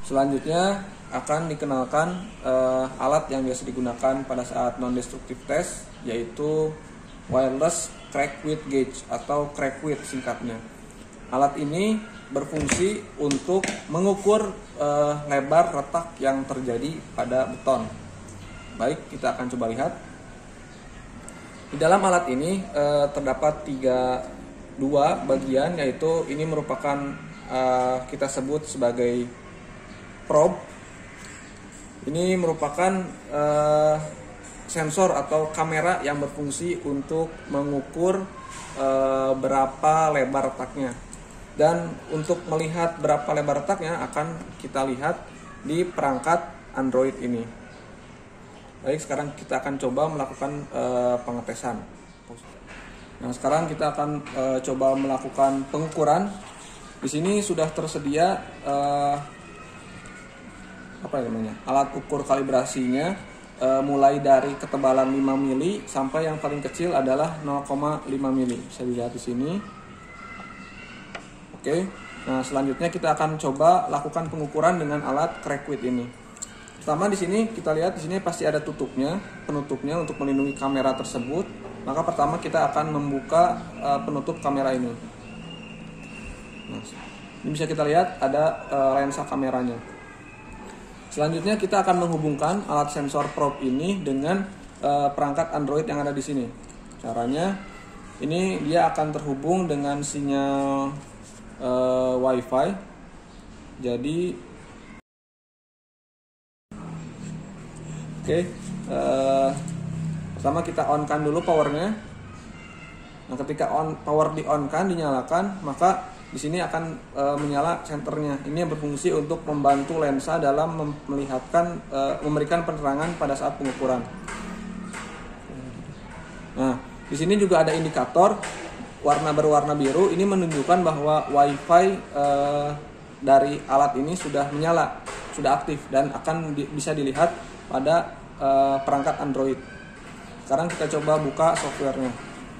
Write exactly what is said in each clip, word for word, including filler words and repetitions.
Selanjutnya akan dikenalkan uh, alat yang biasa digunakan pada saat non-destructive test, yaitu wireless crack width gauge atau crack width singkatnya. Alat ini berfungsi untuk mengukur uh, lebar retak yang terjadi pada beton. Baik, kita akan coba lihat. Di dalam alat ini uh, terdapat tiga dua bagian, yaitu ini merupakan uh, kita sebut sebagai probe. Ini merupakan uh, sensor atau kamera yang berfungsi untuk mengukur uh, berapa lebar retaknya. Dan untuk melihat berapa lebar retaknya akan kita lihat di perangkat Android ini. Baik, sekarang kita akan coba melakukan uh, pengetesan. Nah, sekarang kita akan uh, coba melakukan pengukuran. Di sini sudah tersedia uh, apa namanya? Alat ukur kalibrasinya, uh, mulai dari ketebalan lima mili sampai yang paling kecil adalah nol koma lima mili. Bisa dilihat di sini. Oke. Nah, selanjutnya kita akan coba lakukan pengukuran dengan alat crack width ini. Pertama di sini kita lihat di sini pasti ada tutupnya, penutupnya untuk melindungi kamera tersebut. Maka pertama kita akan membuka uh, penutup kamera ini. Nah, ini bisa kita lihat ada uh, lensa kameranya. Selanjutnya kita akan menghubungkan alat sensor probe ini dengan uh, perangkat Android yang ada di sini. Caranya ini dia akan terhubung dengan sinyal uh, Wi-Fi. Jadi Oke, okay, uh, pertama kita on-kan dulu powernya. Nah, ketika on power di on-kan, dinyalakan, maka di sini akan uh, menyala senternya. Ini yang berfungsi untuk membantu lensa dalam melihatkan, uh, memberikan penerangan pada saat pengukuran. Nah, di sini juga ada indikator warna berwarna biru. Ini menunjukkan bahwa Wi-Fi uh, dari alat ini sudah menyala, sudah aktif dan akan di, bisa dilihat pada uh, perangkat Android. Sekarang kita coba buka softwarenya.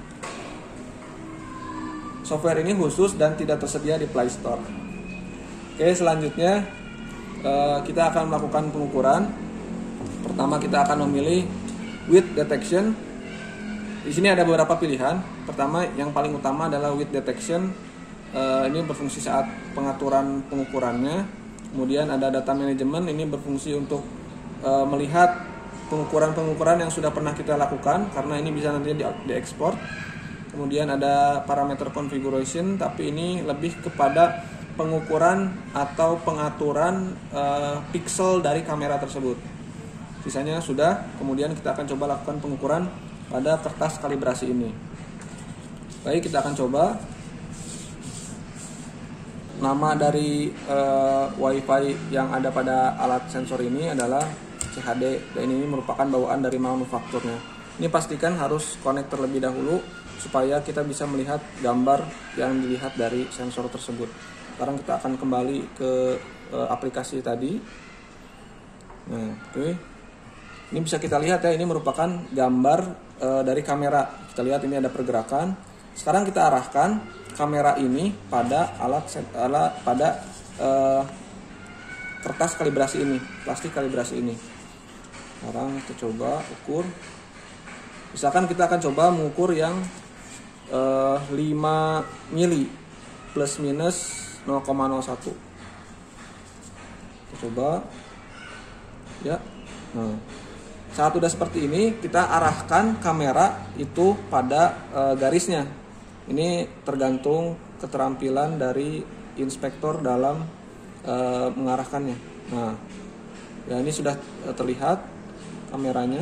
Software ini khusus dan tidak tersedia di Play Store. Oke, selanjutnya uh, kita akan melakukan pengukuran. Pertama kita akan memilih width detection. Di sini ada beberapa pilihan. Pertama, yang paling utama adalah width detection. Uh, ini berfungsi saat pengaturan pengukurannya. Kemudian ada data management. Ini berfungsi untuk melihat pengukuran-pengukuran yang sudah pernah kita lakukan, karena ini bisa nanti diekspor. Kemudian ada parameter configuration, tapi ini lebih kepada pengukuran atau pengaturan uh, pixel dari kamera tersebut. Sisanya sudah. Kemudian kita akan coba lakukan pengukuran pada kertas kalibrasi ini. Baik, kita akan coba. Nama dari uh, Wi-Fi yang ada pada alat sensor ini adalah C H D, dan ini merupakan bawaan dari manufakturnya. Ini pastikan harus connect terlebih dahulu supaya kita bisa melihat gambar yang dilihat dari sensor tersebut. Sekarang kita akan kembali ke uh, aplikasi tadi. Nah, oke. Okay. Ini bisa kita lihat ya, ini merupakan gambar uh, dari kamera. Kita lihat ini ada pergerakan. Sekarang kita arahkan kamera ini pada alat alat pada uh, kertas kalibrasi ini, plastik kalibrasi ini. Sekarang kita coba ukur. Misalkan kita akan coba mengukur yang uh, lima mili plus minus nol koma nol satu. Kita coba. Ya. Nah, saat sudah seperti ini, kita arahkan kamera itu pada uh, garisnya. Ini tergantung keterampilan dari inspektor dalam uh, mengarahkannya. Nah, ya ini sudah uh, terlihat kameranya.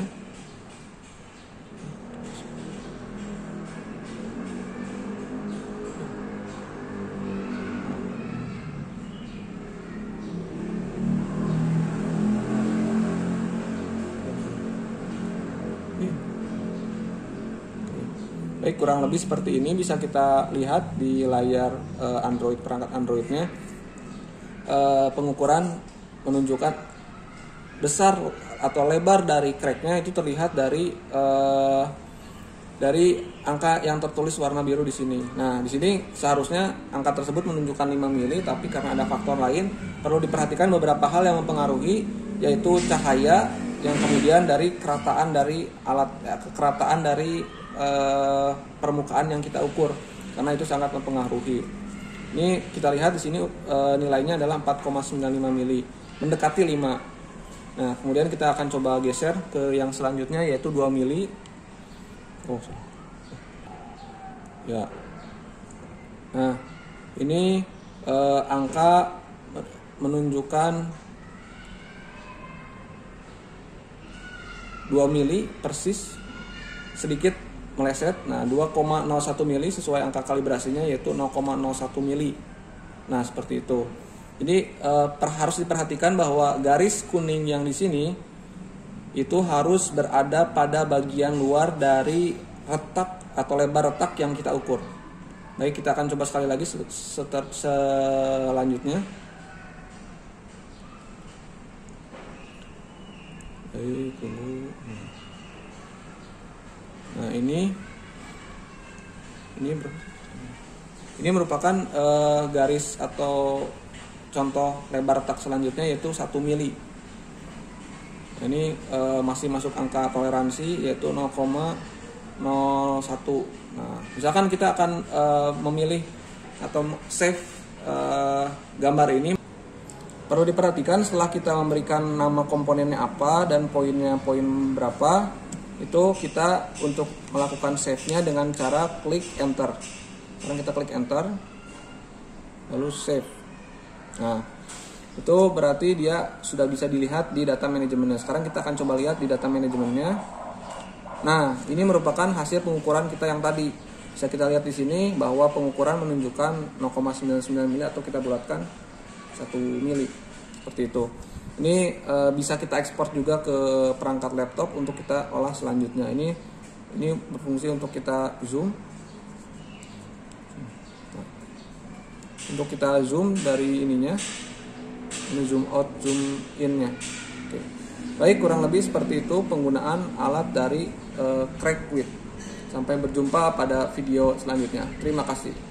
Baik, kurang lebih seperti ini bisa kita lihat di layar uh, Android, perangkat Androidnya. Uh, pengukuran menunjukkan besar atau lebar dari cracknya itu terlihat dari uh, dari angka yang tertulis warna biru di sini. Nah, di sini seharusnya angka tersebut menunjukkan lima mili, tapi karena ada faktor lain perlu diperhatikan beberapa hal yang mempengaruhi, yaitu cahaya yang kemudian dari kerataan dari alat ya, kerataan dari eh, permukaan yang kita ukur, karena itu sangat mempengaruhi. Ini kita lihat di sini eh, nilainya adalah empat koma sembilan lima mili, mendekati lima. Nah, kemudian kita akan coba geser ke yang selanjutnya, yaitu dua mili. Oh, ya. Nah, ini eh, angka menunjukkan dua mili persis, sedikit meleset. Nah, dua koma nol satu mili sesuai angka kalibrasinya, yaitu nol koma nol satu mili. Nah, seperti itu. Jadi eh, per, harus diperhatikan bahwa garis kuning yang di sini itu harus berada pada bagian luar dari retak atau lebar retak yang kita ukur. Baik, kita akan coba sekali lagi seter, selanjutnya. Nah, ini ini ini merupakan eh, garis atau contoh lebar retak selanjutnya, yaitu satu mili. Ini e, masih masuk angka toleransi, yaitu nol koma nol satu. Nah, misalkan kita akan e, memilih atau save e, gambar ini, perlu diperhatikan setelah kita memberikan nama komponennya apa dan poinnya poin berapa, itu kita untuk melakukan save-nya dengan cara klik enter. Sekarang kita klik enter, lalu save. Nah, itu berarti dia sudah bisa dilihat di data manajemennya. Sekarang kita akan coba lihat di data manajemennya. Nah, ini merupakan hasil pengukuran kita yang tadi. Bisa kita lihat di sini bahwa pengukuran menunjukkan nol koma sembilan sembilan mili, atau kita bulatkan satu mili. Seperti itu. Ini e, bisa kita ekspor juga ke perangkat laptop untuk kita olah selanjutnya. Ini ini berfungsi untuk kita zoom. Untuk kita zoom dari ininya, ini zoom out, zoom in-nya. Oke. Baik, kurang lebih seperti itu penggunaan alat dari uh, Crackwidth. Sampai berjumpa pada video selanjutnya. Terima kasih.